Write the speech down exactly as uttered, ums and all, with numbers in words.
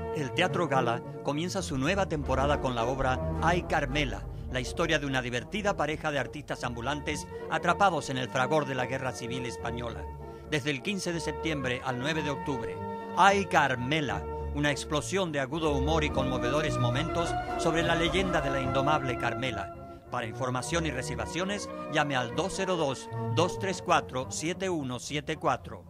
El Teatro Gala comienza su nueva temporada con la obra Ay Carmela, la historia de una divertida pareja de artistas ambulantes atrapados en el fragor de la Guerra Civil Española. Desde el quince de septiembre al nueve de octubre, Ay Carmela, una explosión de agudo humor y conmovedores momentos sobre la leyenda de la indomable Carmela. Para información y reservaciones, llame al dos cero dos, dos tres cuatro, siete uno siete cuatro.